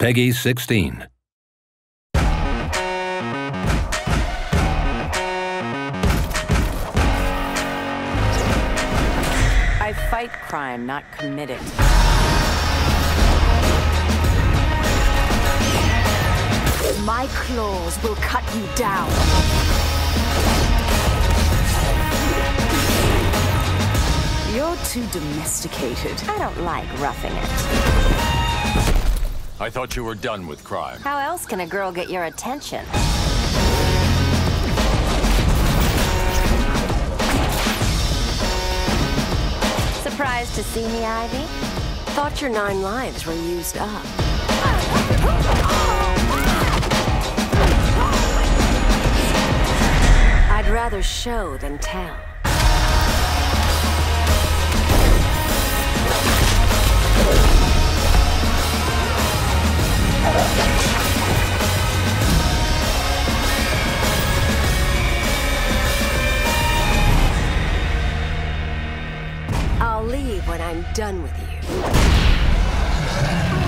Peggy 16. I fight crime, not commit it. My claws will cut you down. You're too domesticated. I don't like roughing it. I thought you were done with crime. How else can a girl get your attention? Surprised to see me, Ivy? Thought your 9 lives were used up. I'd rather show than tell. I'll leave when I'm done with you.